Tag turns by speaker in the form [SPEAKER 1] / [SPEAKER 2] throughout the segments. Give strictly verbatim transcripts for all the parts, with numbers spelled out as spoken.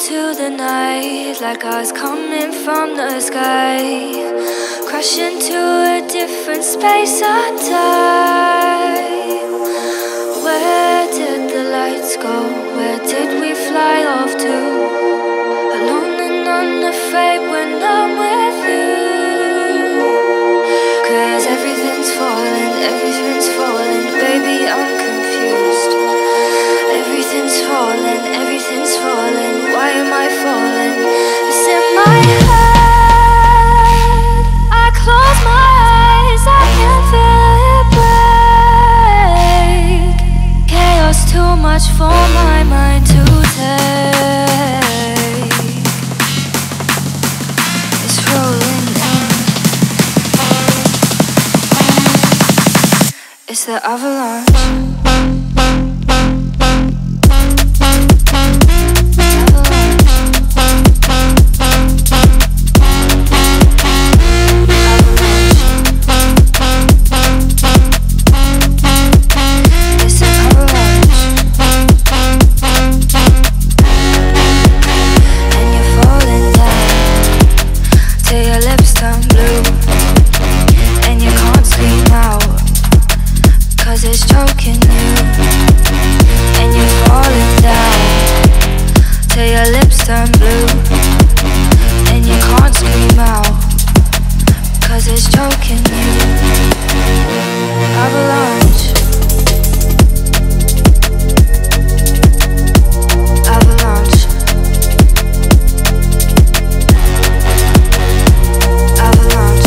[SPEAKER 1] into the night like I was coming from the sky, crash into a different space and time. Where did the lights go? Where did we fly off to? Alone and unafraid when I'm with you. Cause everything's falling, everything's falling, baby, I'm confused. Everything's falling, everything's falling, why am I falling? It's in my head, I close my eyes, I can feel it break. Chaos too much for my mind to take. It's rolling in. It's the avalanche. It's choking you, and you're falling down till your lips turn blue, and you can't scream out, cause it's choking you. Avalanche. Avalanche. Avalanche.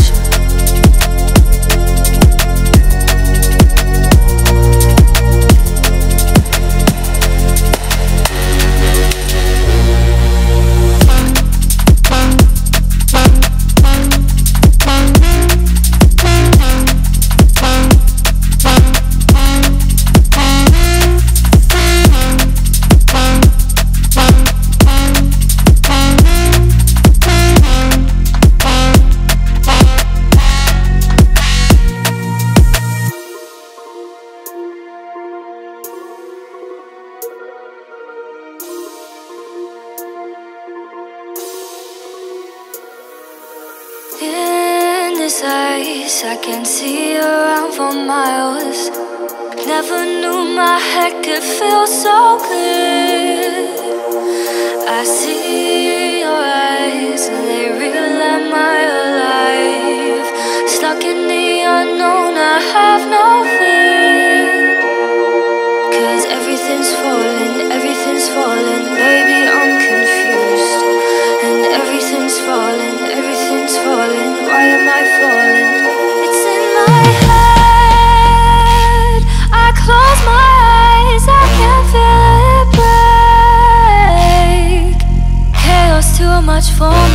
[SPEAKER 1] In this ice, I can see around for miles. Never knew my head could feel so clear. I see your eyes, and they real am I alive. Stuck in the unknown, I have no fear. Cause everything's falling, everything's falling, baby, I'm confused. And everything's falling, everything's falling, why am I falling? It's in my head, I close my eyes, I can feel it break. Chaos too much for